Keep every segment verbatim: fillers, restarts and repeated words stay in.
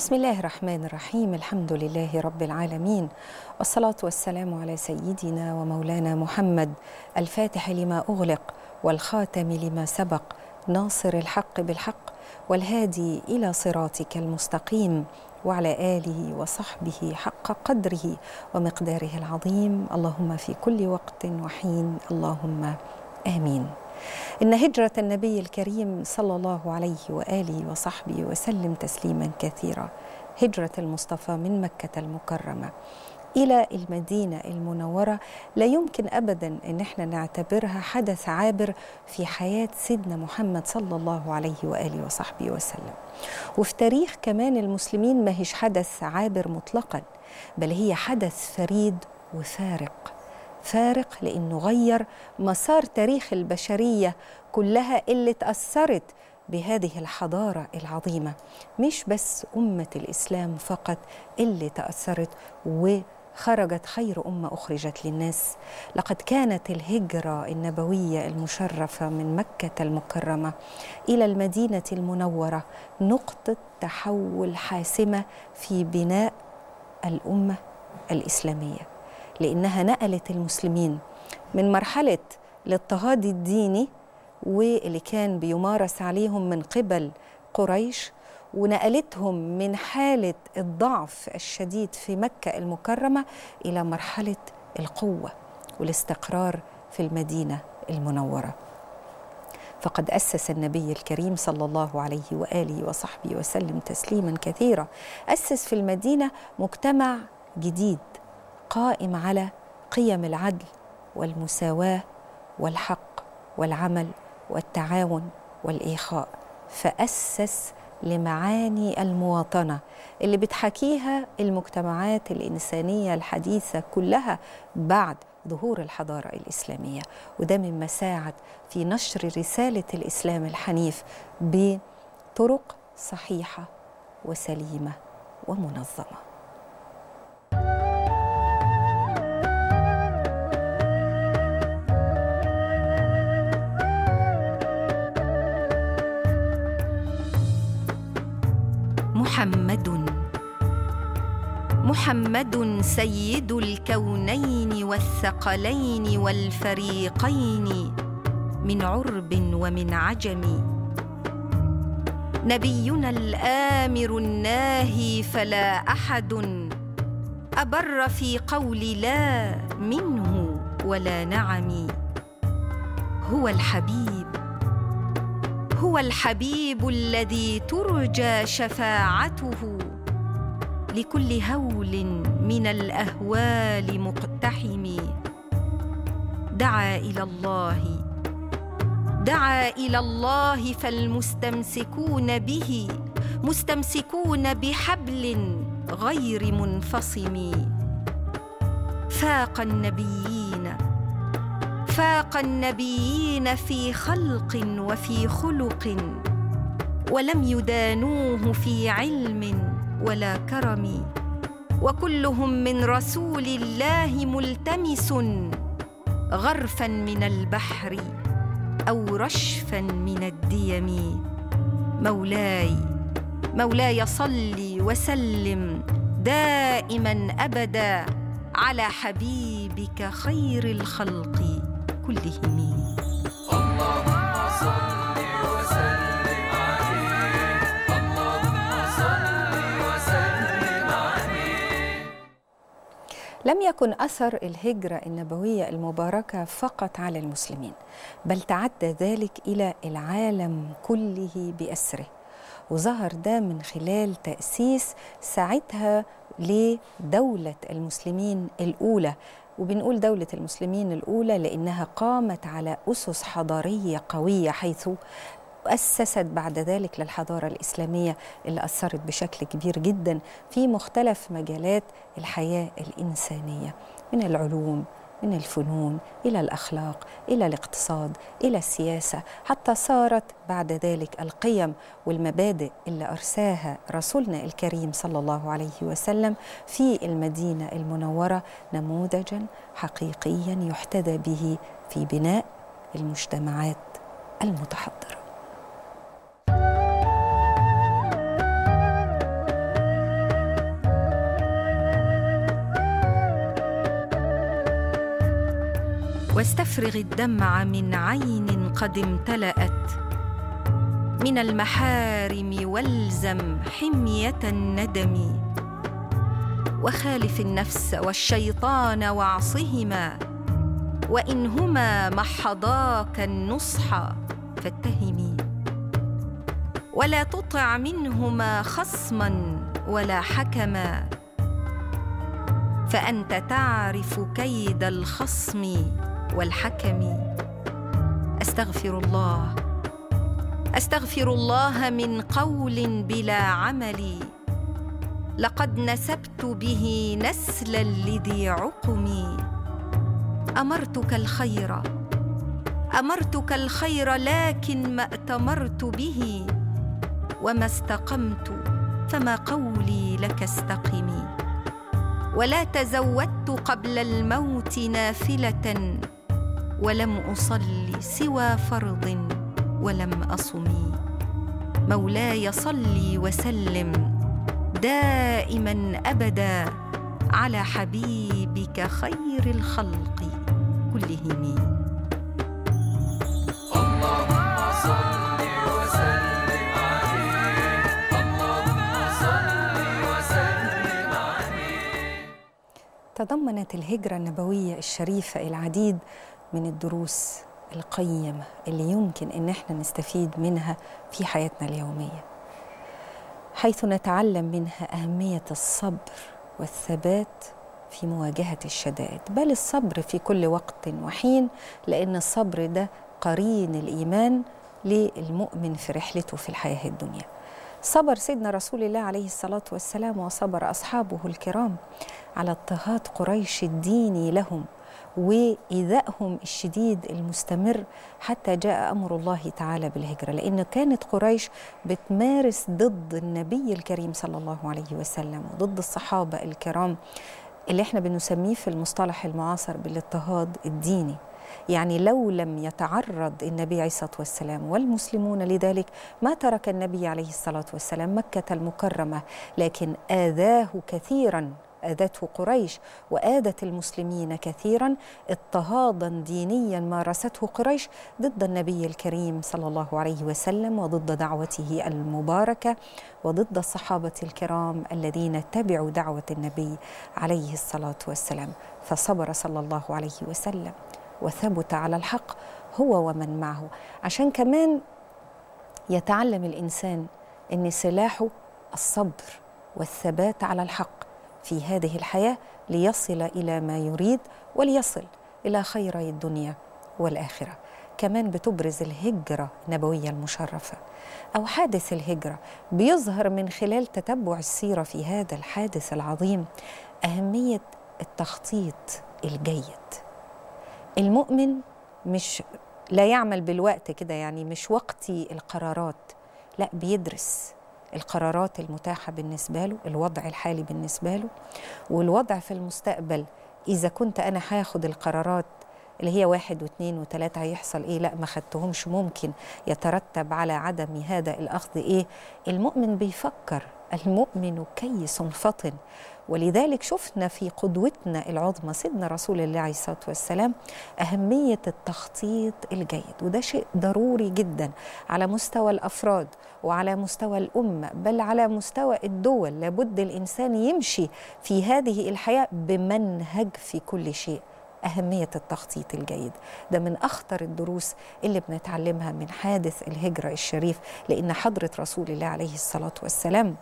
بسم الله الرحمن الرحيم. الحمد لله رب العالمين، والصلاة والسلام على سيدنا ومولانا محمد الفاتح لما أغلق والخاتم لما سبق، ناصر الحق بالحق والهادي إلى صراطك المستقيم، وعلى آله وصحبه حق قدره ومقداره العظيم. اللهم في كل وقت وحين اللهم آمين. إن هجرة النبي الكريم صلى الله عليه وآله وصحبه وسلم تسليما كثيرا، هجرة المصطفى من مكة المكرمة إلى المدينة المنورة لا يمكن أبدا أن احنا نعتبرها حدث عابر في حياة سيدنا محمد صلى الله عليه وآله وصحبه وسلم، وفي تاريخ كمان المسلمين ما هيش حدث عابر مطلقا، بل هي حدث فريد وفارق. فارق لأنه غير مسار تاريخ البشرية كلها اللي تأثرت بهذه الحضارة العظيمة، مش بس أمة الإسلام فقط اللي تأثرت وخرجت خير أمة أخرجت للناس. لقد كانت الهجرة النبوية المشرفة من مكة المكرمة إلى المدينة المنورة نقطة تحول حاسمة في بناء الأمة الإسلامية، لأنها نقلت المسلمين من مرحلة الاضطهاد الديني واللي كان بيمارس عليهم من قبل قريش، ونقلتهم من حالة الضعف الشديد في مكة المكرمة إلى مرحلة القوة والاستقرار في المدينة المنورة. فقد أسس النبي الكريم صلى الله عليه وآله وصحبه وسلم تسليما كثيرا، أسس في المدينة مجتمع جديد قائم على قيم العدل والمساواة والحق والعمل والتعاون والإخاء، فأسس لمعاني المواطنة اللي بتحكيها المجتمعات الإنسانية الحديثة كلها بعد ظهور الحضارة الإسلامية، وده مما ساعد في نشر رسالة الإسلام الحنيف بطرق صحيحة وسليمة ومنظمة. محمد محمد سيد الكونين والثقلين والفريقين من عرب ومن عجم، نبينا الآمر الناهي فلا أحد أبر في قول لا منه ولا نعم. هو الحبيب هو الحبيب الذي ترجى شفاعته لكل هول من الأهوال مقتحم. دعا إلى الله دعا إلى الله فالمستمسكون به مستمسكون بحبل غير منفصم. فاق النبيين فاق النبيين في خلق وفي خلق، ولم يدانوه في علم ولا كرم، وكلهم من رسول الله ملتمس غرفا من البحر أو رشفا من الديم. مولاي مولاي صل وسلم دائما أبدا على حبيبك خير الخلق كلهم. اللهم صل وسلم عليه، اللهم صل وسلم عليه. لم يكن أثر الهجرة النبوية المباركة فقط على المسلمين، بل تعدى ذلك إلى العالم كله بأسره، وظهر ده من خلال تأسيس ساعتها لدولة المسلمين الأولى. وبنقول دولة المسلمين الأولى لأنها قامت على أسس حضارية قوية، حيث أسست بعد ذلك للحضارة الإسلامية اللي أثرت بشكل كبير جدا في مختلف مجالات الحياة الإنسانية، من العلوم، من الفنون، إلى الأخلاق، إلى الاقتصاد، إلى السياسة، حتى صارت بعد ذلك القيم والمبادئ اللي أرساها رسولنا الكريم صلى الله عليه وسلم في المدينة المنورة نموذجاً حقيقياً يحتذى به في بناء المجتمعات المتحضرة. واستفرغ الدمع من عين قد امتلأت من المحارم، والزم حمية الندم، وخالف النفس والشيطان واعصهما، وإنهما محضاك النصح فاتهمي، ولا تطع منهما خصما ولا حكما، فأنت تعرف كيد الخصم والحكم. أستغفر الله أستغفر الله من قول بلا عمل، لقد نسبت به نسلا لذي عقم. أمرتك الخير أمرتك الخير لكن ما أتمرت به، وما استقمت فما قولي لك استقمي. ولا تزودت قبل الموت نافلة، ولم أصلي سوى فرض ولم أصمي. مولاي صلي وسلم دائما أبدا على حبيبك خير الخلق كلهم. اللهم صل وسلم عليه، اللهم صل وسلم عليه. تضمنت الهجرة النبوية الشريفة العديد من الدروس القيمة اللي يمكن إن احنا نستفيد منها في حياتنا اليومية، حيث نتعلم منها أهمية الصبر والثبات في مواجهة الشدائد، بل الصبر في كل وقت وحين، لأن الصبر ده قرين الإيمان للمؤمن في رحلته في الحياة الدنيا. صبر سيدنا رسول الله عليه الصلاة والسلام وصبر أصحابه الكرام على اضطهاد قريش الديني لهم وإيذائهم الشديد المستمر حتى جاء أمر الله تعالى بالهجرة، لأن كانت قريش بتمارس ضد النبي الكريم صلى الله عليه وسلم وضد الصحابة الكرام اللي احنا بنسميه في المصطلح المعاصر بالاضطهاد الديني. يعني لو لم يتعرض النبي عليه الصلاة والسلام والمسلمون لذلك ما ترك النبي عليه الصلاة والسلام مكة المكرمة، لكن آذاه كثيراً، آذته قريش وآذت المسلمين كثيراً اضطهادا دينيا مارسته قريش ضد النبي الكريم صلى الله عليه وسلم وضد دعوته المباركة وضد الصحابة الكرام الذين تبعوا دعوة النبي عليه الصلاة والسلام. فصبر صلى الله عليه وسلم وثبت على الحق هو ومن معه، عشان كمان يتعلم الإنسان أن سلاحه الصبر والثبات على الحق في هذه الحياة ليصل إلى ما يريد وليصل إلى خيري الدنيا والآخرة. كمان بتبرز الهجرة النبوية المشرفة أو حادث الهجرة، بيظهر من خلال تتبع السيرة في هذا الحادث العظيم أهمية التخطيط الجيد. المؤمن مش لا يعمل بالوقت كده، يعني مش وقتي القرارات، لا، بيدرس القرارات المتاحة بالنسبة له، الوضع الحالي بالنسبة له والوضع في المستقبل. إذا كنت أنا هاخد القرارات اللي هي واحد واثنين وثلاثة هيحصل إيه، لا ما خدتهمش، ممكن يترتب على عدم هذا الأخذ إيه. المؤمن بيفكر، المؤمن كيس فطن. ولذلك شفنا في قدوتنا العظمى سيدنا رسول الله عليه الصلاة والسلام أهمية التخطيط الجيد، وده شيء ضروري جدا على مستوى الأفراد وعلى مستوى الأمة، بل على مستوى الدول. لابد الإنسان يمشي في هذه الحياة بمنهج في كل شيء. أهمية التخطيط الجيد ده من أخطر الدروس اللي بنتعلمها من حادث الهجرة الشريف، لأن حضرة رسول الله عليه الصلاة والسلام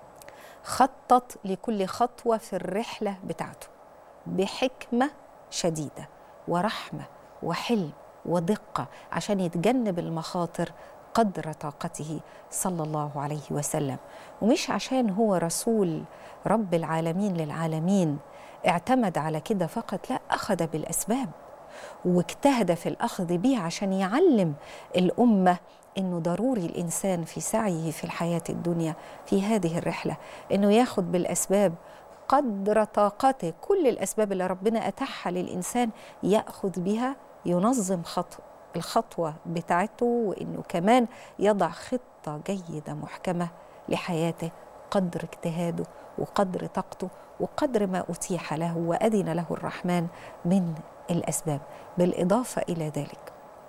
خطط لكل خطوة في الرحلة بتاعته بحكمة شديدة ورحمة وحلم ودقة عشان يتجنب المخاطر قدر طاقته صلى الله عليه وسلم. ومش عشان هو رسول رب العالمين للعالمين اعتمد على كده فقط، لا، أخذ بالأسباب واجتهد في الأخذ بها عشان يعلم الأمة إنه ضروري الإنسان في سعيه في الحياة الدنيا في هذه الرحلة إنه ياخد بالأسباب قدر طاقته. كل الأسباب اللي ربنا أتاحها للإنسان يأخذ بها، ينظم خطوة الخطوة بتاعته، وإنه كمان يضع خطة جيدة محكمة لحياته قدر اجتهاده وقدر طاقته وقدر ما أتيح له وأذن له الرحمن من الأسباب. بالإضافة إلى ذلك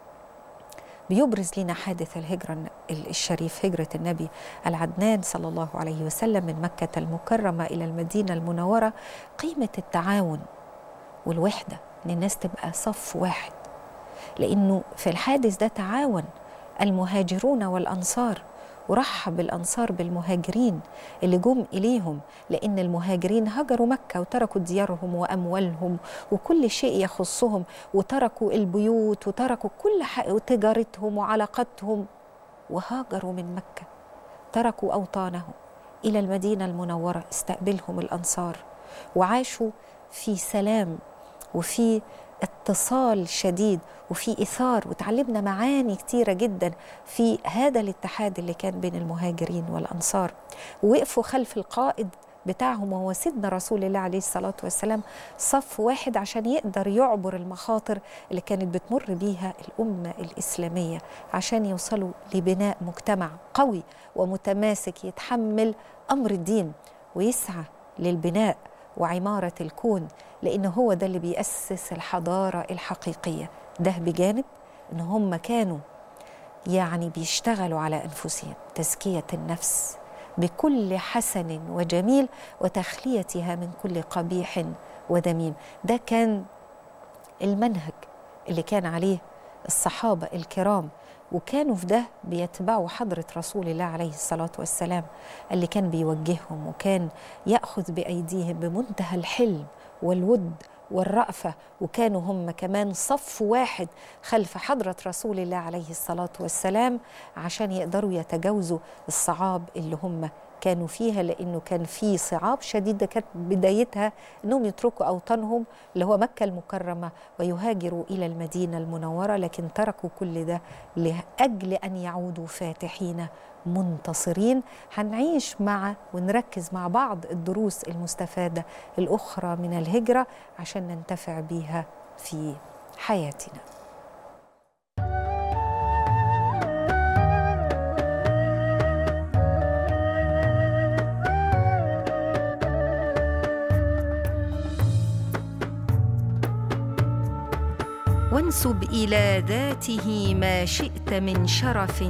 بيبرز لنا حادث الهجرة الشريف، هجرة النبي العدنان صلى الله عليه وسلم من مكة المكرمة إلى المدينة المنورة، قيمة التعاون والوحدة، إن الناس تبقى صف واحد. لأنه في الحادث ده تعاون المهاجرون والأنصار، ورحب الأنصار بالمهاجرين اللي جم إليهم، لأن المهاجرين هجروا مكة وتركوا ديارهم وأموالهم وكل شيء يخصهم، وتركوا البيوت وتركوا كل حاجة وتجارتهم وعلاقتهم، وهاجروا من مكة، تركوا أوطانهم إلى المدينة المنورة. استقبلهم الأنصار وعاشوا في سلام وفي اتصال شديد وفي إثار، وتعلمنا معاني كتيرة جدا في هذا الاتحاد اللي كان بين المهاجرين والأنصار. ووقفوا خلف القائد بتاعهم وهو سيدنا رسول الله عليه الصلاة والسلام صف واحد، عشان يقدر يعبر المخاطر اللي كانت بتمر بيها الأمة الإسلامية، عشان يوصلوا لبناء مجتمع قوي ومتماسك يتحمل أمر الدين ويسعى للبناء وعمارة الكون، لأن هو ده اللي بيأسس الحضارة الحقيقية. ده بجانب أن هم كانوا يعني بيشتغلوا على أنفسهم، تزكية النفس بكل حسن وجميل وتخليتها من كل قبيح وذميم. ده كان المنهج اللي كان عليه الصحابة الكرام، وكانوا في ده بيتبعوا حضرة رسول الله عليه الصلاة والسلام اللي كان بيوجههم، وكان يأخذ بأيديهم بمنتهى الحلم والود والرأفة، وكانوا هم كمان صف واحد خلف حضرة رسول الله عليه الصلاة والسلام عشان يقدروا يتجاوزوا الصعاب اللي هم كانوا فيها، لأنه كان في صعاب شديدة كانت بدايتها أنهم يتركوا أوطانهم اللي هو مكة المكرمة ويهاجروا إلى المدينة المنورة، لكن تركوا كل ده لأجل أن يعودوا فاتحين منتصرين. هنعيش مع ونركز مع بعض الدروس المستفادة الأخرى من الهجرة عشان ننتفع بيها في حياتنا. وانسب إلى ذاته ما شئت من شرف،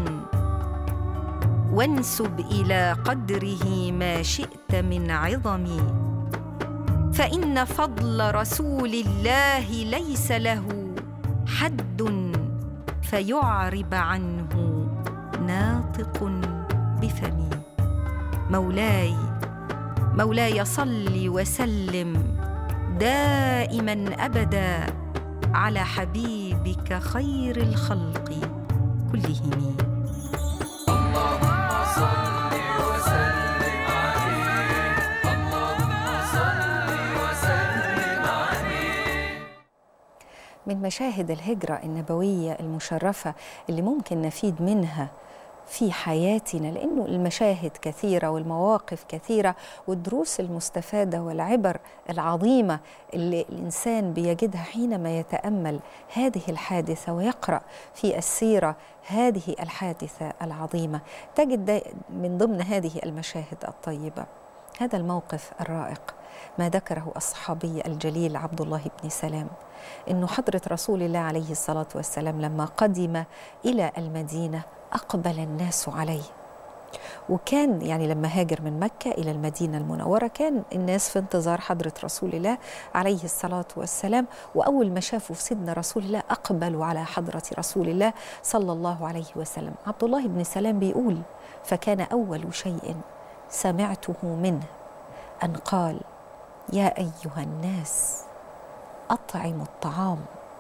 وانسب إلى قدره ما شئت من عظم، فإن فضل رسول الله ليس له حد فيعرب عنه ناطق بفمي. مولاي مولاي صل وسلم دائما أبدا على حبيبك خير الخلق كلهم. اللهم صل وسلم عليه، اللهم صل وسلم عليه. من مشاهد الهجرة النبوية المشرفة اللي ممكن نفيد منها في حياتنا، لأنه المشاهد كثيرة والمواقف كثيرة والدروس المستفادة والعبر العظيمة اللي الإنسان بيجدها حينما يتأمل هذه الحادثة ويقرأ في السيرة هذه الحادثة العظيمة. تجد من ضمن هذه المشاهد الطيبة هذا الموقف الرائق ما ذكره الصحابي الجليل عبد الله بن سلام، إنه حضرة رسول الله عليه الصلاة والسلام لما قدم إلى المدينة أقبل الناس عليه، وكان يعني لما هاجر من مكة إلى المدينة المنورة كان الناس في انتظار حضرة رسول الله عليه الصلاة والسلام، وأول ما شافوا في سيدنا رسول الله أقبلوا على حضرة رسول الله صلى الله عليه وسلم. عبد الله بن سلام بيقول: فكان أول شيء سمعته منه أن قال: يا أيها الناس أطعموا الطعام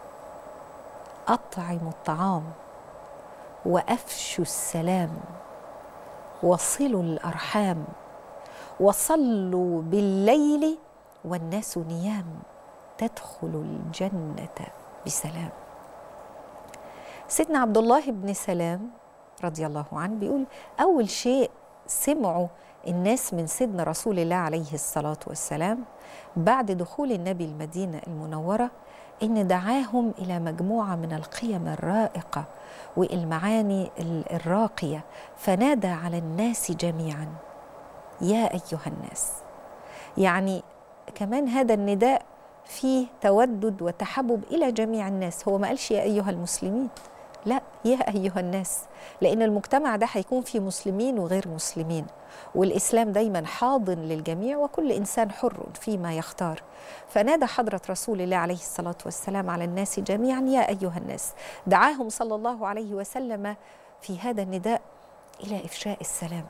أطعموا الطعام وأفشوا السلام وصلوا الأرحام وصلوا بالليل والناس نيام تدخلوا الجنة بسلام. سيدنا عبد الله بن سلام رضي الله عنه بيقول أول شيء سمعوا الناس من سيدنا رسول الله عليه الصلاة والسلام بعد دخول النبي المدينة المنورة إن دعاهم إلى مجموعة من القيم الرائقة والمعاني الراقية، فنادى على الناس جميعا: يا أيها الناس. يعني كمان هذا النداء فيه تودد وتحبب إلى جميع الناس. هو ما قالش يا أيها المسلمين، لا، يا أيها الناس، لأن المجتمع ده هيكون فيه مسلمين وغير مسلمين، والإسلام دايما حاضن للجميع وكل إنسان حر فيما يختار. فنادى حضرة رسول الله عليه الصلاة والسلام على الناس جميعا يا أيها الناس، دعاهم صلى الله عليه وسلم في هذا النداء إلى إفشاء السلام،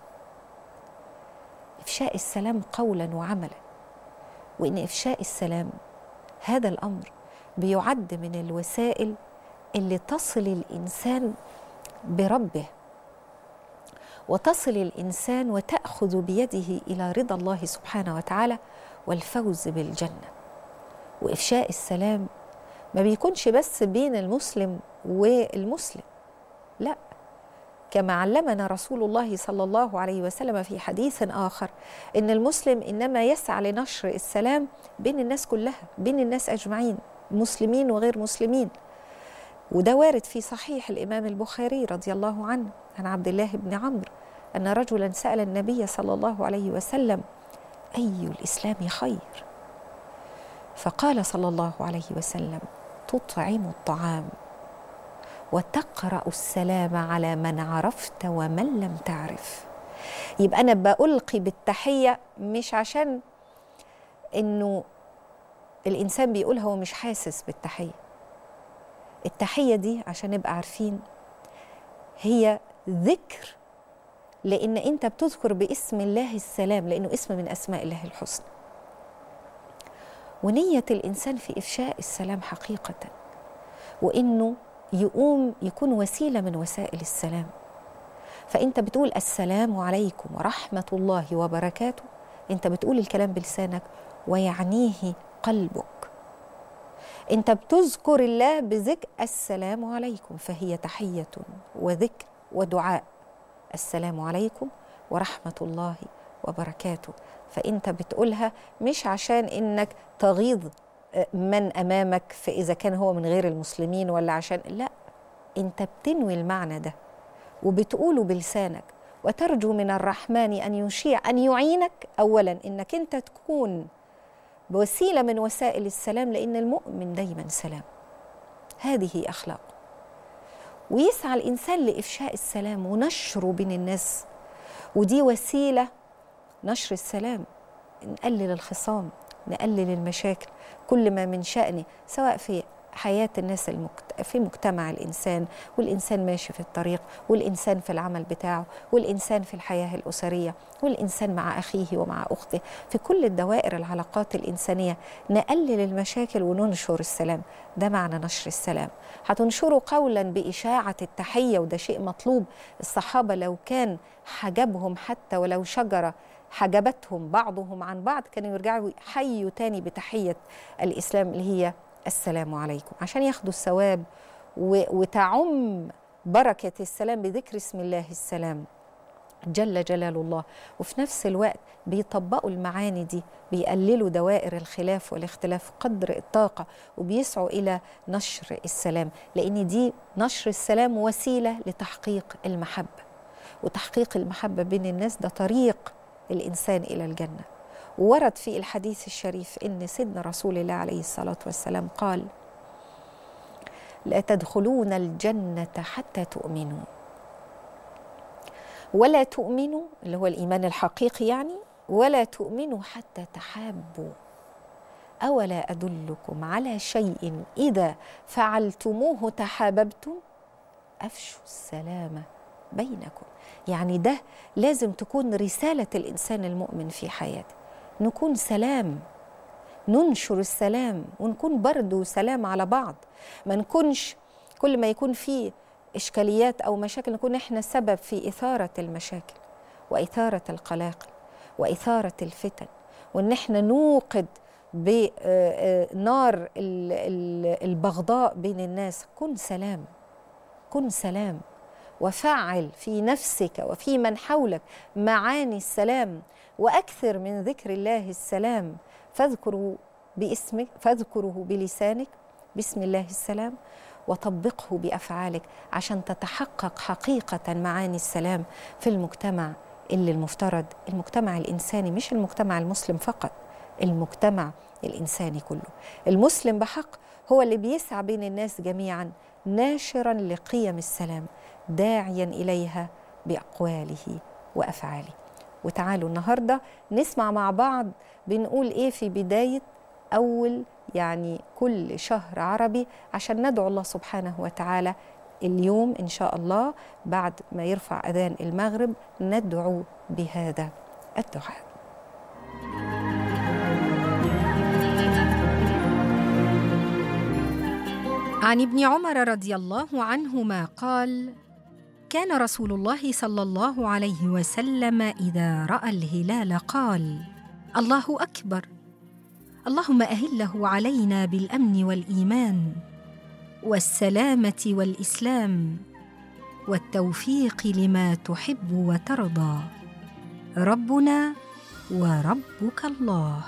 إفشاء السلام قولا وعملا. وإن إفشاء السلام هذا الأمر بيعد من الوسائل اللي تصل الإنسان بربه، وتصل الإنسان وتأخذ بيده إلى رضا الله سبحانه وتعالى والفوز بالجنة. وإفشاء السلام ما بيكونش بس بين المسلم والمسلم، لا، كما علمنا رسول الله صلى الله عليه وسلم في حديث آخر إن المسلم إنما يسعى لنشر السلام بين الناس كلها، بين الناس أجمعين، مسلمين وغير مسلمين. وده وارد في صحيح الإمام البخاري رضي الله عنه عن عبد الله بن عمرو أن رجلا سأل النبي صلى الله عليه وسلم أي الإسلام خير؟ فقال صلى الله عليه وسلم تطعم الطعام وتقرأ السلام على من عرفت ومن لم تعرف. يبقى أنا بألقي بالتحية مش عشان إنه الإنسان بيقولها ومش حاسس بالتحية. التحية دي عشان نبقى عارفين هي ذكر، لأن أنت بتذكر باسم الله السلام، لأنه اسم من أسماء الله الحسنى. ونية الإنسان في إفشاء السلام حقيقة، وإنه يقوم يكون وسيلة من وسائل السلام. فأنت بتقول السلام عليكم ورحمة الله وبركاته، أنت بتقول الكلام بلسانك ويعنيه قلبك. أنت بتذكر الله بذكر السلام عليكم، فهي تحية وذكر ودعاء. السلام عليكم ورحمة الله وبركاته، فأنت بتقولها مش عشان إنك تغيظ من أمامك فإذا كان هو من غير المسلمين، ولا عشان، لا، أنت بتنوي المعنى ده وبتقوله بلسانك، وترجو من الرحمن أن يشيع أن يعينك أولا إنك أنت تكون بوسيلة من وسائل السلام، لأن المؤمن دايما سلام، هذه أخلاق. ويسعى الإنسان لإفشاء السلام ونشره بين الناس، ودي وسيلة نشر السلام، نقلل الخصام، نقلل المشاكل، كل ما من شأني، سواء في حياة الناس المكت... في مجتمع الإنسان، والإنسان ماشي في الطريق، والإنسان في العمل بتاعه، والإنسان في الحياة الأسرية، والإنسان مع أخيه ومع أخته، في كل الدوائر العلاقات الإنسانية نقلل المشاكل وننشر السلام. ده معنى نشر السلام. هتنشره قولا بإشاعة التحية، وده شيء مطلوب. الصحابة لو كان حجبهم حتى ولو شجرة حجبتهم بعضهم عن بعض كانوا يرجعوا حيوا تاني بتحية الإسلام اللي هي السلام عليكم، عشان ياخدوا الثواب وتعم بركة السلام بذكر اسم الله السلام جل جلال الله. وفي نفس الوقت بيطبقوا المعاني دي، بيقللوا دوائر الخلاف والاختلاف قدر الطاقة، وبيسعوا إلى نشر السلام، لأن دي نشر السلام وسيلة لتحقيق المحبة، وتحقيق المحبة بين الناس ده طريق الإنسان إلى الجنة. وورد في الحديث الشريف إن سيدنا رسول الله عليه الصلاة والسلام قال لا تدخلون الجنة حتى تؤمنوا، ولا تؤمنوا اللي هو الإيمان الحقيقي يعني، ولا تؤمنوا حتى تحابوا. أولا أدلكم على شيء إذا فعلتموه تحاببتم؟ أفشوا السلام بينكم. يعني ده لازم تكون رسالة الإنسان المؤمن في حياته، نكون سلام، ننشر السلام، ونكون برضو سلام على بعض. ما نكونش كل ما يكون فيه إشكاليات أو مشاكل نكون إحنا سبب في إثارة المشاكل وإثارة القلاقل وإثارة الفتن، وإن إحنا نوقد بنار البغضاء بين الناس. كن سلام، كن سلام، وفعل في نفسك وفي من حولك معاني السلام، وأكثر من ذكر الله السلام. فاذكروا باسمك، فاذكره بلسانك بسم الله السلام، وطبقه بأفعالك عشان تتحقق حقيقة معاني السلام في المجتمع اللي المفترض المجتمع الإنساني، مش المجتمع المسلم فقط، المجتمع الإنساني كله. المسلم بحق هو اللي بيسعى بين الناس جميعا ناشرا لقيم السلام داعيا إليها بأقواله وأفعاله. وتعالوا النهاردة نسمع مع بعض بنقول إيه في بداية أول يعني كل شهر عربي عشان ندعو الله سبحانه وتعالى. اليوم إن شاء الله بعد ما يرفع أذان المغرب ندعو بهذا الدعاء. عن ابن عمر رضي الله عنهما قال: كان رسول الله صلى الله عليه وسلم إذا رأى الهلال قال: الله أكبر، اللهم أهله علينا بالأمن والإيمان والسلامة والإسلام والتوفيق لما تحب وترضى، ربنا وربك الله.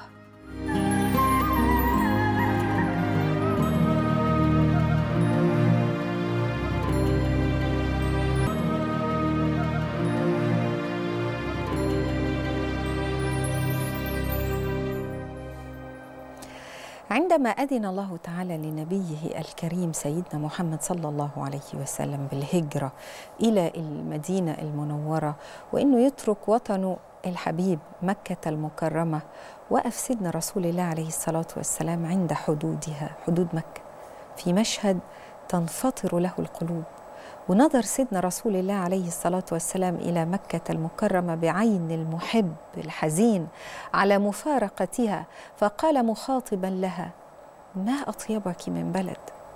عندما أذن الله تعالى لنبيه الكريم سيدنا محمد صلى الله عليه وسلم بالهجرة إلى المدينة المنورة وإنه يترك وطنه الحبيب مكة المكرمة، وقف سيدنا رسول الله عليه الصلاة والسلام عند حدودها، حدود مكة، في مشهد تنفطر له القلوب. ونظر سيدنا رسول الله عليه الصلاة والسلام إلى مكة المكرمة بعين المحب الحزين على مفارقتها، فقال مخاطبا لها: ما أطيبك من بلد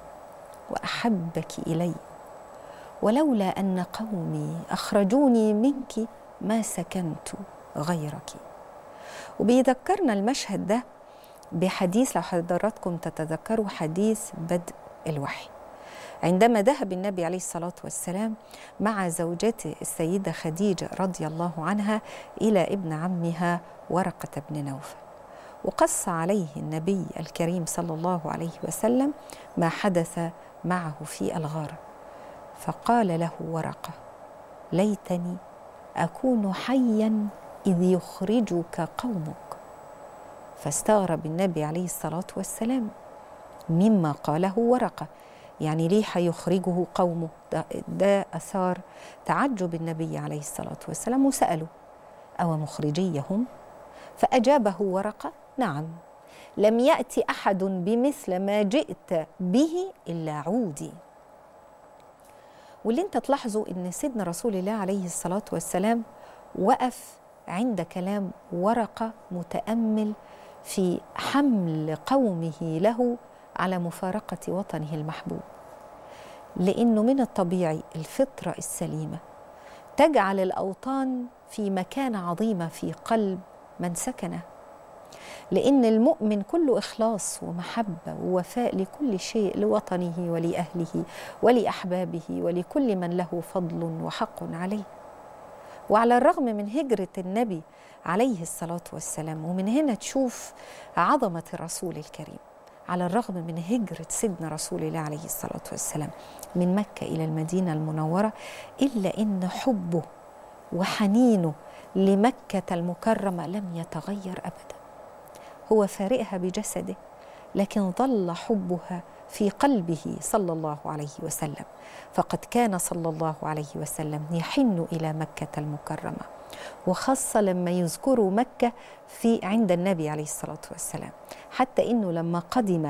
وأحبك إلي، ولولا أن قومي أخرجوني منك ما سكنت غيرك. وبيذكرنا المشهد ده بحديث، لو حضراتكم تتذكروا، حديث بدء الوحي، عندما ذهب النبي عليه الصلاة والسلام مع زوجته السيدة خديجة رضي الله عنها إلى ابن عمها ورقة بن نوفل، وقص عليه النبي الكريم صلى الله عليه وسلم ما حدث معه في الغار، فقال له ورقة: ليتني أكون حيا إذ يخرجك قومك. فاستغرب النبي عليه الصلاة والسلام مما قاله ورقة، يعني ليه هيخرجه قومه؟ ده, ده أثار تعجب النبي عليه الصلاة والسلام، وسأله: أو مخرجيهم؟ فأجابه ورقة: نعم، لم يأتي أحد بمثل ما جئت به إلا عودي. واللي انت تلاحظوا ان سيدنا رسول الله عليه الصلاة والسلام وقف عند كلام ورقة متأمل في حمل قومه له على مفارقة وطنه المحبوب، لأنه من الطبيعي الفطرة السليمة تجعل الأوطان في مكانة عظيمة في قلب من سكنه، لأن المؤمن كله إخلاص ومحبة ووفاء لكل شيء، لوطنه ولأهله ولأحبابه ولكل من له فضل وحق عليه. وعلى الرغم من هجرة النبي عليه الصلاة والسلام، ومن هنا تشوف عظمة الرسول الكريم، على الرغم من هجرة سيدنا رسول الله عليه الصلاة والسلام من مكة إلى المدينة المنورة، إلا إن حبه وحنينه لمكة المكرمة لم يتغير أبدا. هو فارقها بجسده، لكن ظل حبها في قلبه صلى الله عليه وسلم. فقد كان صلى الله عليه وسلم يحن إلى مكة المكرمة، وخاصة لما يذكروا مكة في عند النبي عليه الصلاة والسلام، حتى إنه لما قدم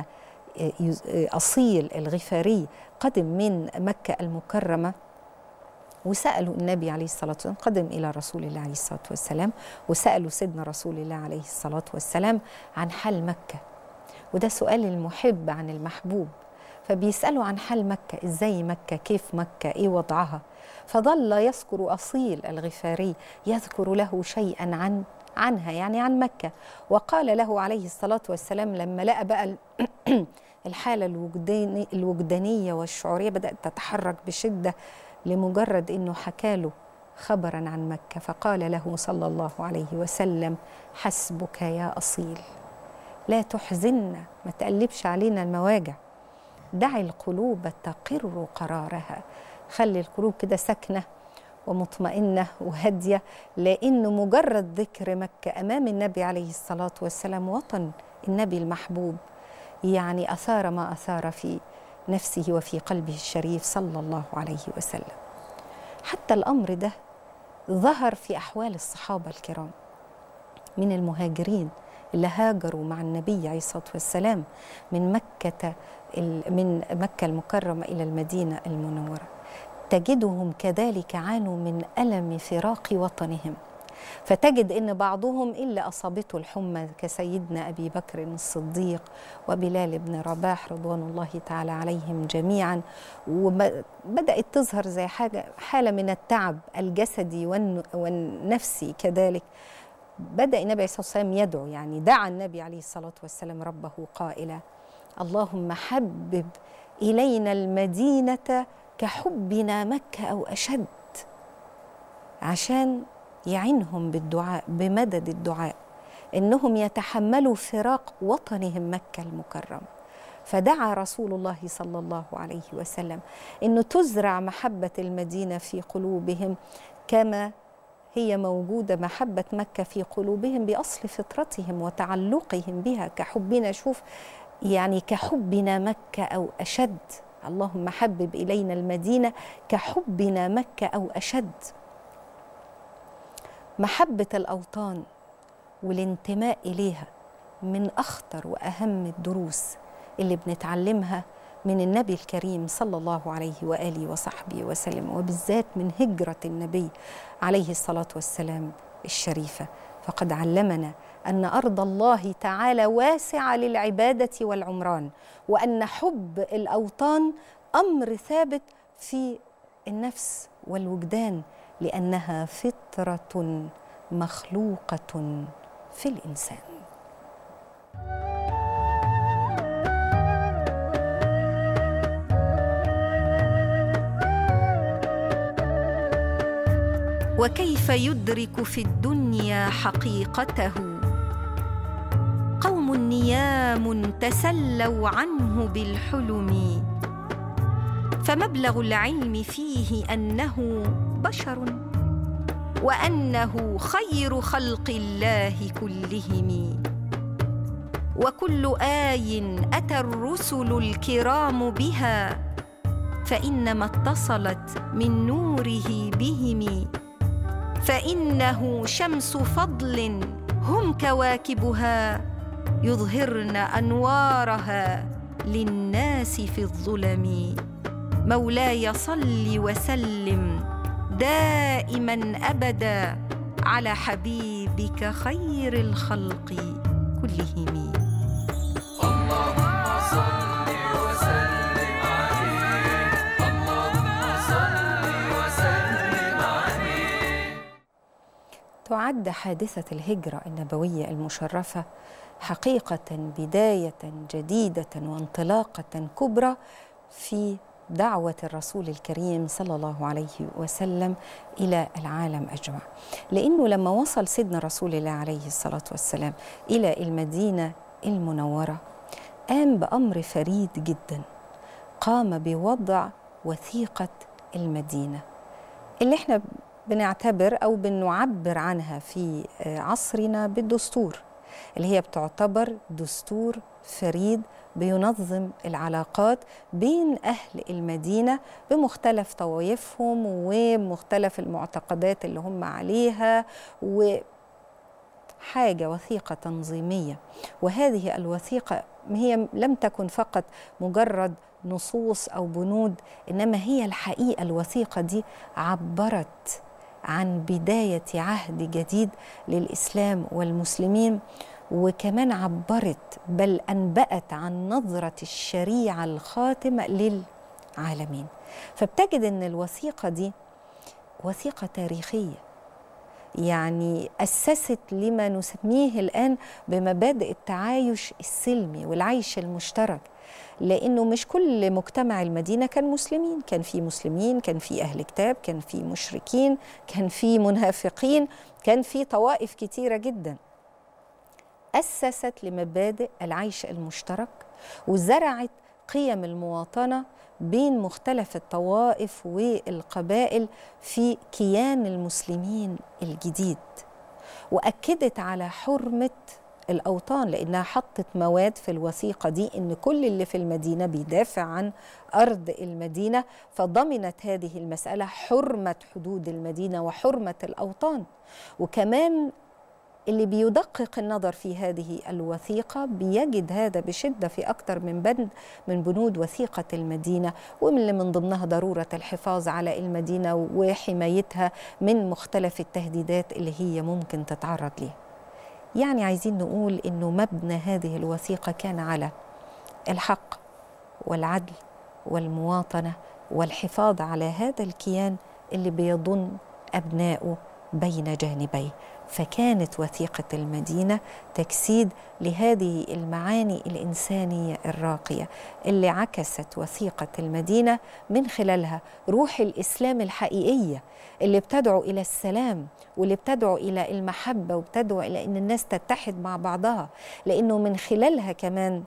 أصيل الغفاري قدم من مكة المكرمة وسألوا النبي عليه الصلاة والسلام، قدم إلى رسول الله عليه الصلاة والسلام وسألوا سيدنا رسول الله عليه الصلاة والسلام عن حال مكة، وده سؤال المحب عن المحبوب، فبيسألوا عن حال مكة، إزاي مكة، كيف مكة، إيه وضعها. فظل يذكر أصيل الغفاري يذكر له شيئا عن عنها، يعني عن مكة. وقال له عليه الصلاة والسلام لما لقى بقى الحالة الوجداني الوجدانية والشعورية بدأت تتحرك بشدة لمجرد أنه حكى له خبرا عن مكة، فقال له صلى الله عليه وسلم: حسبك يا أصيل، لا تحزننا، ما تقلبش علينا المواجع، دع القلوب تقر قرارها، خلي القلوب كده ساكنة ومطمئنة وهادية، لأنه مجرد ذكر مكة أمام النبي عليه الصلاة والسلام وطن النبي المحبوب يعني أثار ما أثار في نفسه وفي قلبه الشريف صلى الله عليه وسلم. حتى الأمر ده ظهر في أحوال الصحابة الكرام من المهاجرين اللي هاجروا مع النبي عليه الصلاة والسلام من مكة من مكة المكرمة إلى المدينة المنورة. تجدهم كذلك عانوا من ألم فراق وطنهم، فتجد أن بعضهم إلا أصابته الحمى كسيدنا أبي بكر الصديق وبلال بن رباح رضوان الله تعالى عليهم جميعا، وبدأت تظهر زي حاجة حالة من التعب الجسدي والنفسي. كذلك بدأ النبي صلى الله عليه وسلم يدعو، يعني دعا النبي عليه الصلاة والسلام ربه قائلا: اللهم حبب إلينا المدينة كحبنا مكة أو أشد، عشان يعينهم بالدعاء بمدد الدعاء إنهم يتحملوا فراق وطنهم مكة المكرمة. فدعا رسول الله صلى الله عليه وسلم إنه تزرع محبة المدينة في قلوبهم كما هي موجودة محبة مكة في قلوبهم بأصل فطرتهم وتعلقهم بها كحبنا، شوف يعني كحبنا مكة أو أشد. اللهم حبب إلينا المدينة كحبنا مكة أو أشد. محبة الأوطان والانتماء إليها من أخطر وأهم الدروس اللي بنتعلمها من النبي الكريم صلى الله عليه وآله وصحبه وسلم، وبالذات من هجرة النبي عليه الصلاة والسلام الشريفة. فقد علمنا أن أرض الله تعالى واسعة للعبادة والعمران، وأن حب الأوطان أمر ثابت في النفس والوجدان، لأنها فطرة مخلوقة في الإنسان. وكيف يدرك في الدنيا حقيقته قوم نيام تسلوا عنه بالحلم، فمبلغ العلم فيه أنه بشر وأنه خير خلق الله كلهم، وكل آي أتى الرسل الكرام بها فإنما اتصلت من نوره بهم، فإنه شمس فضل هم كواكبها يظهرن أنوارها للناس في الظلم. مولاي صل وسلم دائما أبدا على حبيبك خير الخلق كلهم. اللهم صل وسلم عليه، اللهم صل وسلم عليه. تعد حادثة الهجرة النبوية المشرفة حقيقة بداية جديدة وانطلاقة كبرى في دعوة الرسول الكريم صلى الله عليه وسلم إلى العالم أجمع. لأنه لما وصل سيدنا رسول الله عليه الصلاة والسلام إلى المدينة المنورة قام بأمر فريد جدا، قام بوضع وثيقة المدينة اللي احنا بنعتبر أو بنعبر عنها في عصرنا بالدستور، اللي هي بتعتبر دستور فريد بينظم العلاقات بين أهل المدينة بمختلف طوائفهم ومختلف المعتقدات اللي هم عليها، وحاجة وثيقة تنظيمية. وهذه الوثيقة هي لم تكن فقط مجرد نصوص أو بنود، إنما هي الحقيقة الوثيقة دي عبرت عن بداية عهد جديد للإسلام والمسلمين، وكمان عبرت بل أنبأت عن نظرة الشريعة الخاتمة للعالمين. فبتجد أن الوثيقة دي وثيقة تاريخية، يعني أسست لما نسميه الآن بمبادئ التعايش السلمي والعيش المشترك، لأنه مش كل مجتمع المدينة كان مسلمين، كان في مسلمين، كان في أهل كتاب، كان في مشركين، كان في منافقين، كان في طوائف كتيرة جدا. أسست لمبادئ العيش المشترك وزرعت قيم المواطنة بين مختلف الطوائف والقبائل في كيان المسلمين الجديد، وأكدت على حرمة الأوطان، لأنها حطت مواد في الوثيقة دي إن كل اللي في المدينة بيدافع عن أرض المدينة، فضمنت هذه المسألة حرمة حدود المدينة وحرمة الأوطان. وكمان اللي بيدقق النظر في هذه الوثيقة بيجد هذا بشدة في أكثر من بند من بنود وثيقة المدينة، واللي من ضمنها ضرورة الحفاظ على المدينة وحمايتها من مختلف التهديدات اللي هي ممكن تتعرض لها. يعني عايزين نقول إنه مبنى هذه الوثيقة كان على الحق والعدل والمواطنة والحفاظ على هذا الكيان اللي بيضم أبنائه بين جانبيه. فكانت وثيقة المدينة تجسيد لهذه المعاني الإنسانية الراقية اللي عكست وثيقة المدينة من خلالها روح الإسلام الحقيقية اللي بتدعو إلى السلام، واللي بتدعو إلى المحبة، وبتدعو إلى أن الناس تتحد مع بعضها، لأنه من خلالها كمان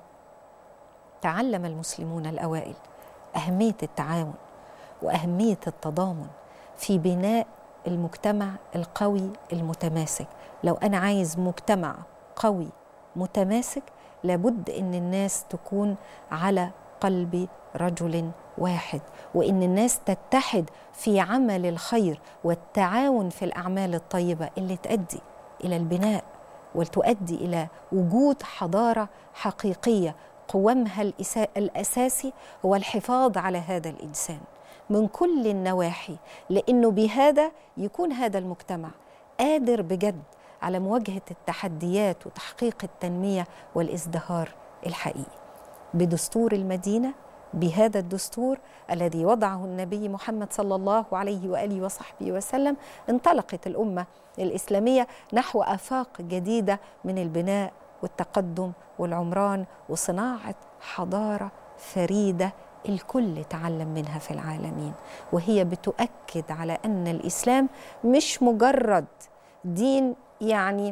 تعلم المسلمون الأوائل أهمية التعاون وأهمية التضامن في بناء المجتمع القوي المتماسك. لو أنا عايز مجتمع قوي متماسك لابد أن الناس تكون على قلب رجل واحد، وأن الناس تتحد في عمل الخير والتعاون في الأعمال الطيبة اللي تؤدي إلى البناء وتؤدي إلى وجود حضارة حقيقية قوامها الأساسي هو الحفاظ على هذا الإنسان من كل النواحي، لأنه بهذا يكون هذا المجتمع قادر بجد على مواجهة التحديات وتحقيق التنمية والازدهار الحقيقي. بدستور المدينة، بهذا الدستور الذي وضعه النبي محمد صلى الله عليه وآله وصحبه وسلم، انطلقت الأمة الإسلامية نحو آفاق جديدة من البناء والتقدم والعمران وصناعة حضارة فريدة الكل تعلم منها في العالمين، وهي بتؤكد على أن الإسلام مش مجرد دين يعني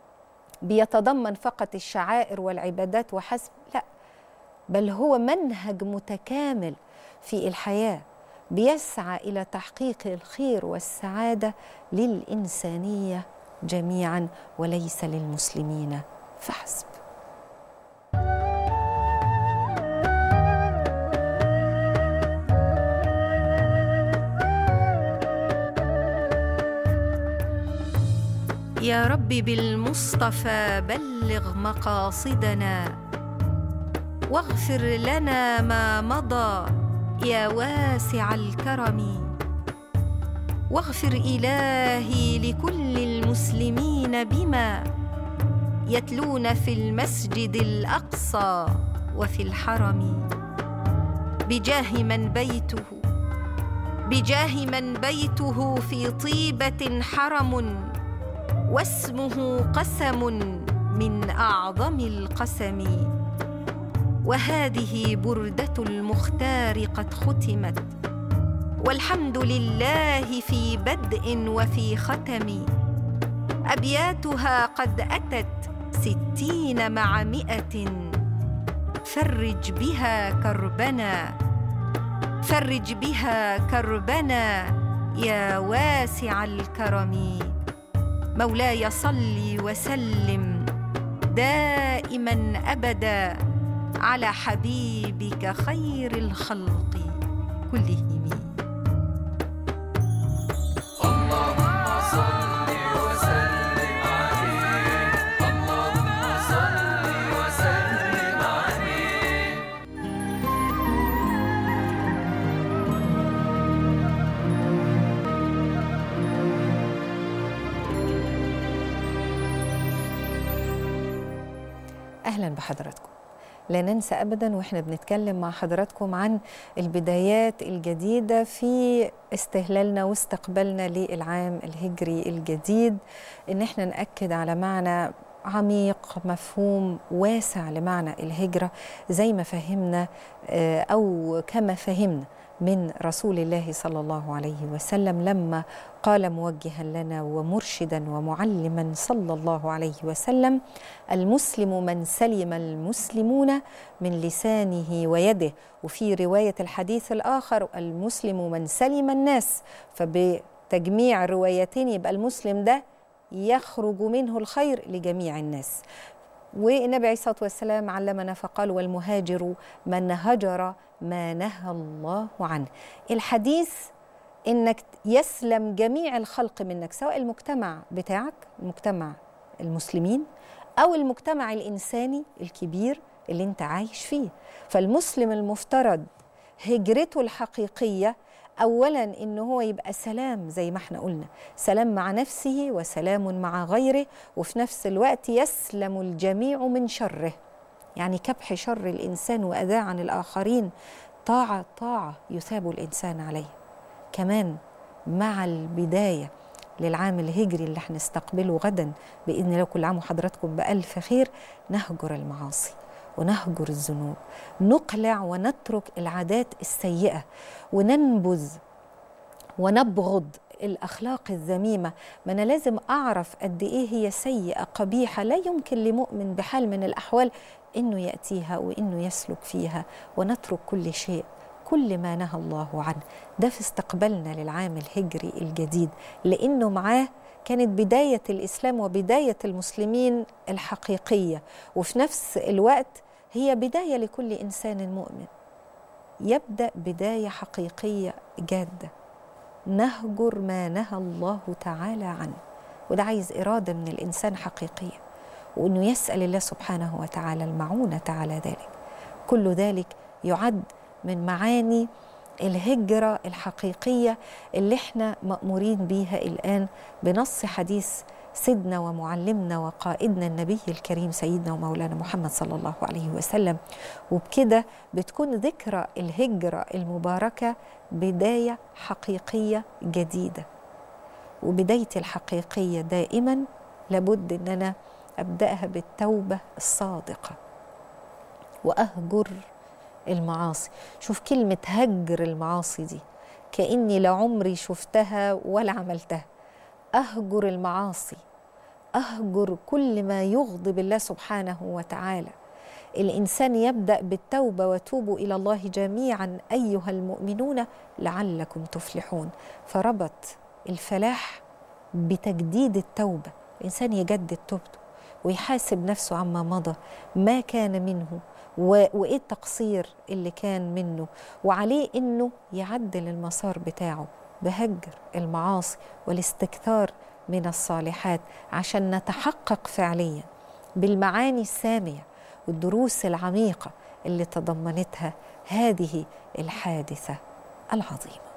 بيتضمن فقط الشعائر والعبادات وحسب، لا، بل هو منهج متكامل في الحياة بيسعى إلى تحقيق الخير والسعادة للإنسانية جميعا وليس للمسلمين فحسب. يا رب بالمصطفى بلغ مقاصدنا واغفر لنا ما مضى يا واسع الكرم، واغفر إلهي لكل المسلمين بما يتلون في المسجد الأقصى وفي الحرم، بجاه من بيته بجاه من بيته في طيبة حرم، واسمه قسم من أعظم القسم، وهذه بردة المختار قد ختمت، والحمد لله في بدء وفي ختم، أبياتها قد أتت ستين مع مئة، فرج بها كربنا فرج بها كربنا يا واسع الكرم، مولاي صل وسلم دائما أبدا على حبيبك خير الخلق كلهم. اللهم صل وسلم عليه، اللهم صل وسلم عليه. أهلا بحضراتكم. لا ننسى أبدا وإحنا بنتكلم مع حضراتكم عن البدايات الجديدة في استهلالنا واستقبالنا للعام الهجري الجديد، إن إحنا نأكد على معنى عميق مفهوم واسع لمعنى الهجرة زي ما فهمنا أو كما فهمنا من رسول الله صلى الله عليه وسلم لما قال موجها لنا ومرشدا ومعلما صلى الله عليه وسلم: المسلم من سلم المسلمون من لسانه ويده. وفي رواية الحديث الآخر: المسلم من سلم الناس. فبتجميع الروايتين يبقى المسلم ده يخرج منه الخير لجميع الناس. والنبي عليه الصلاة والسلام علمنا فقال: والمهاجر من هجر ما نهى الله عنه. الحديث إنك يسلم جميع الخلق منك، سواء المجتمع بتاعك، المجتمع المسلمين، أو المجتمع الإنساني الكبير اللي انت عايش فيه. فالمسلم المفترض هجرته الحقيقية أولاً إنه هو يبقى سلام، زي ما احنا قلنا، سلام مع نفسه وسلام مع غيره، وفي نفس الوقت يسلم الجميع من شره. يعني كبح شر الإنسان وأذى عن الآخرين طاعة طاعة يثاب الإنسان عليه. كمان مع البداية للعام الهجري اللي هنستقبله غدا بإذن الله، كل عام وحضراتكم بألف خير، نهجر المعاصي ونهجر الذنوب، نقلع ونترك العادات السيئة، وننبذ ونبغض الأخلاق الذميمة. ما أنا لازم أعرف قد إيه هي سيئة قبيحة، لا يمكن لمؤمن بحال من الأحوال إنه يأتيها وإنه يسلك فيها، ونترك كل شيء، كل ما نهى الله عنه. ده في استقبالنا للعام الهجري الجديد، لأنه معاه كانت بداية الإسلام وبداية المسلمين الحقيقية، وفي نفس الوقت هي بداية لكل إنسان مؤمن. يبدأ بداية حقيقية جادة، نهجر ما نهى الله تعالى عنه. وده عايز إرادة من الإنسان حقيقية، وأنه يسأل الله سبحانه وتعالى المعونة على ذلك. كل ذلك يعد من معاني الهجرة الحقيقية اللي احنا مأمورين بيها الآن بنص حديث سيدنا ومعلمنا وقائدنا النبي الكريم سيدنا ومولانا محمد صلى الله عليه وسلم. وبكده بتكون ذكرى الهجرة المباركة بداية حقيقية جديدة. وبداية الحقيقية دائما لابد ان انا أبدأها بالتوبة الصادقة وأهجر المعاصي. شوف كلمة هجر المعاصي دي كأني لعمري شفتها ولا عملتها. أهجر المعاصي، أهجر كل ما يغضب الله سبحانه وتعالى. الإنسان يبدأ بالتوبة: وتوبوا إلى الله جميعا أيها المؤمنون لعلكم تفلحون. فربط الفلاح بتجديد التوبة. الإنسان يجدد توبته ويحاسب نفسه عما مضى، ما كان منه وإيه التقصير اللي كان منه، وعليه إنه يعدل المسار بتاعه بهجر المعاصي والاستكثار من الصالحات، عشان نتحقق فعليا بالمعاني السامية والدروس العميقة اللي تضمنتها هذه الحادثة العظيمة.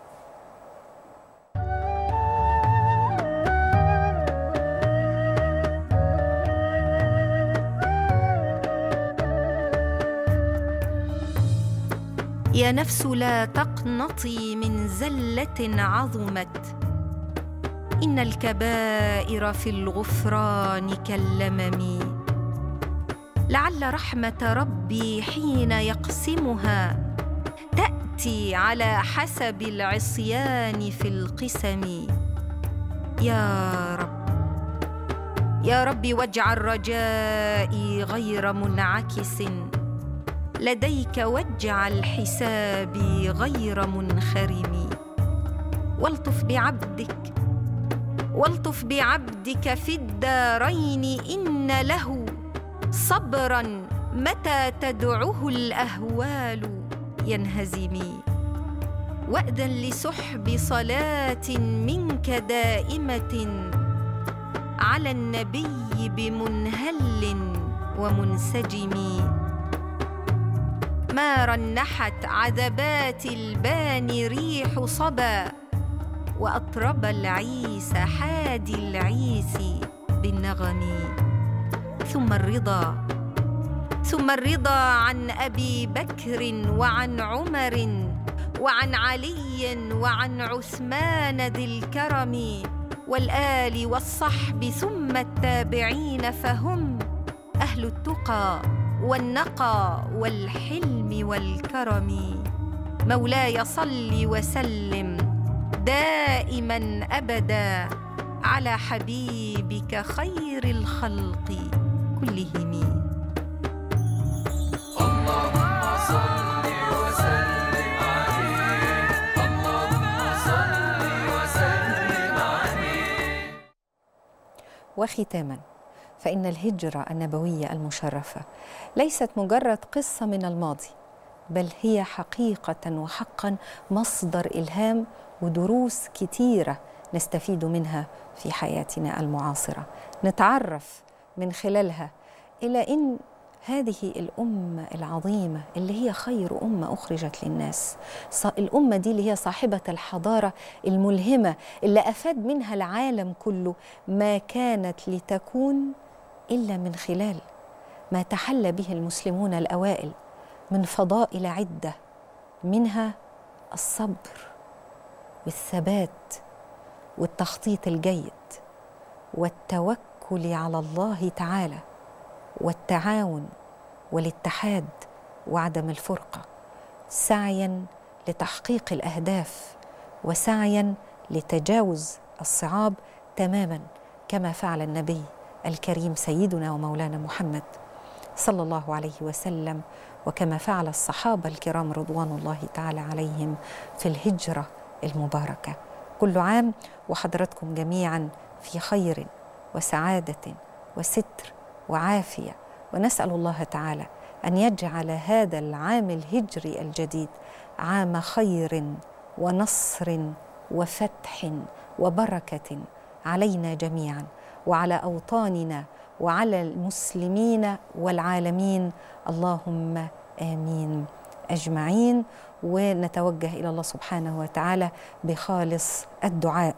يا نفس لا تقنطي من زلة عظمت، إن الكبائر في الغفران كاللمم. لعل رحمة ربي حين يقسمها تأتي على حسب العصيان في القسم. يا رب يا رب واجعل رجائي غير منعكس لديك، واجعل حسابي غير منخرم. والطف بعبدك والطف بعبدك في الدارين، إن له صبرا متى تدعه الأهوال ينهزم. وأذن لسحب صلاة منك دائمة على النبي بمنهل ومنسجم. ما رنحت عذبات البان ريح صبا، وأطرب العيس حادي العيس بالنغم. ثم الرضا ثم الرضا عن أبي بكر وعن عمر وعن علي وعن عثمان ذي الكرم، والآل والصحب ثم التابعين، فهم أهل التقى والنقى والحلم والكرم. مولاي صل وسلم دائما أبدا على حبيبك خير الخلق كلهم. اللهم صل وسلم عليه، اللهم صل وسلم عليه. وختاما، فإن الهجرة النبوية المشرفة ليست مجرد قصة من الماضي، بل هي حقيقة وحقا مصدر إلهام ودروس كتيرة نستفيد منها في حياتنا المعاصرة، نتعرف من خلالها إلى إن هذه الأمة العظيمة اللي هي خير أمة أخرجت للناس، الأمة دي اللي هي صاحبة الحضارة الملهمة اللي أفاد منها العالم كله، ما كانت لتكون إلا من خلال ما تحلى به المسلمون الأوائل من فضائل عدة، منها الصبر والثبات والتخطيط الجيد والتوكل على الله تعالى والتعاون والاتحاد وعدم الفرقة، سعياً لتحقيق الأهداف وسعياً لتجاوز الصعاب تماماً كما فعل النبي الكريم سيدنا ومولانا محمد صلى الله عليه وسلم، وكما فعل الصحابة الكرام رضوان الله تعالى عليهم في الهجرة المباركة. كل عام وحضراتكم جميعاً في خير وسعادة وستر وعافية، ونسأل الله تعالى أن يجعل هذا العام الهجري الجديد عام خير ونصر وفتح وبركة علينا جميعاً وعلى أوطاننا وعلى المسلمين والعالمين، اللهم آمين أجمعين. ونتوجه إلى الله سبحانه وتعالى بخالص الدعاء.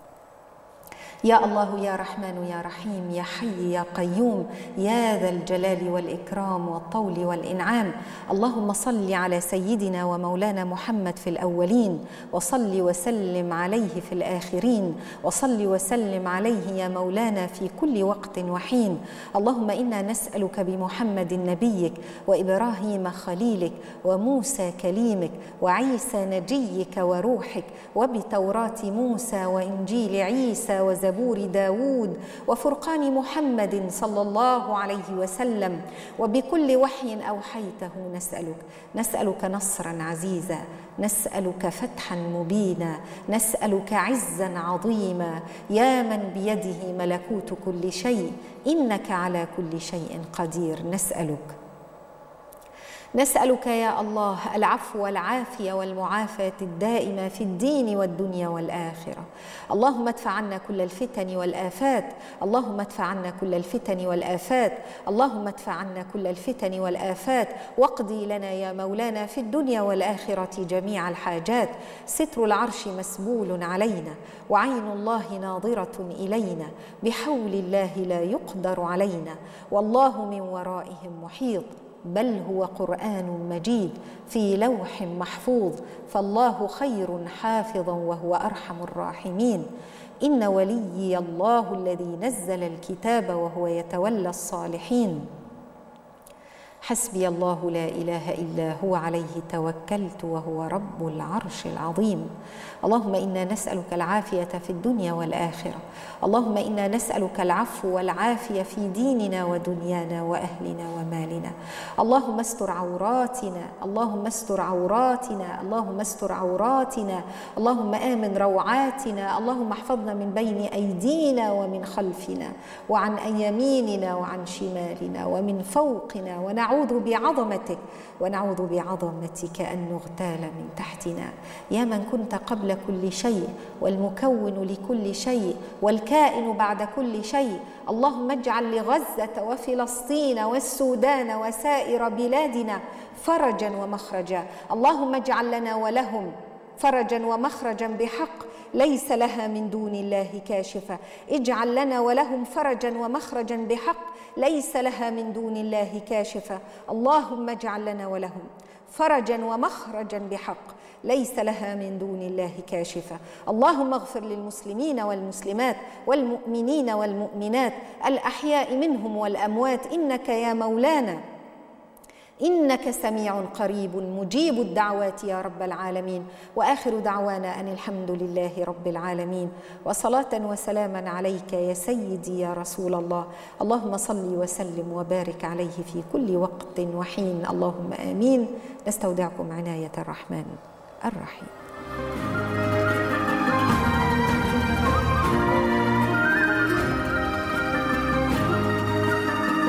يا الله يا رحمن يا رحيم يا حي يا قيوم يا ذا الجلال والإكرام والطول والإنعام، اللهم صل على سيدنا ومولانا محمد في الأولين، وصل وسلم عليه في الآخرين، وصل وسلم عليه يا مولانا في كل وقت وحين. اللهم إنا نسألك بمحمد نبيك وإبراهيم خليلك وموسى كليمك وعيسى نجيك وروحك وبتوراة موسى وإنجيل عيسى وزبور داود وفرقان محمد صلى الله عليه وسلم وبكل وحي أوحيته نسألك نسألك نصرا عزيزا، نسألك فتحا مبينا، نسألك عزا عظيما، يا من بيده ملكوت كل شيء إنك على كل شيء قدير. نسألك نسألك يا الله العفو والعافية والمعافاة الدائمة في الدين والدنيا والآخرة. اللهم ادفع عنا كل الفتن والآفات، اللهم ادفع عنا كل الفتن والآفات، اللهم ادفع عنا كل الفتن والآفات، واقضي لنا يا مولانا في الدنيا والآخرة جميع الحاجات. ستر العرش مسبول علينا وعين الله ناظرة إلينا، بحول الله لا يقدر علينا، والله من ورائهم محيط، بل هو قرآن مجيد في لوح محفوظ، فالله خير حافظا وهو أرحم الراحمين. إن وليي الله الذي نزل الكتاب وهو يتولى الصالحين. حسبي الله لا إله إلا هو عليه توكلت وهو رب العرش العظيم. اللهم إنا نسألك العافية في الدنيا والآخرة، اللهم إنا نسألك العفو والعافية في ديننا ودنيانا وأهلنا ومالنا. اللهم استر عوراتنا، اللهم استر عوراتنا، اللهم استر عوراتنا، اللهم آمن روعاتنا، اللهم احفظنا من بين أيدينا ومن خلفنا وعن يميننا وعن شمالنا ومن فوقنا، ونعوذ بعظمتك ونعوذ بعظمتك أن نغتال من تحتنا. يا من كنت قبل كل شيء والمكون لكل شيء والكائن بعد كل شيء، اللهم اجعل لغزة وفلسطين والسودان وسائر بلادنا فرجا ومخرجا، اللهم اجعل لنا ولهم فرجا ومخرجا بحق ليس لها من دون الله كاشفة، اجعل لنا ولهم فرجا ومخرجا بحق ليس لها من دون الله كاشفة. اللهم اجعل لنا ولهم فرجا ومخرجا بحق ليس لها من دون الله كاشفة. اللهم اغفر للمسلمين والمسلمات والمؤمنين والمؤمنات الأحياء منهم والأموات، إنك يا مولانا إنك سميع قريب مجيب الدعوات يا رب العالمين. وآخر دعوانا أن الحمد لله رب العالمين، وصلاة وسلاما عليك يا سيدي يا رسول الله. اللهم صل وسلم وبارك عليه في كل وقت وحين. اللهم آمين. نستودعكم عناية الرحمن الرحيم.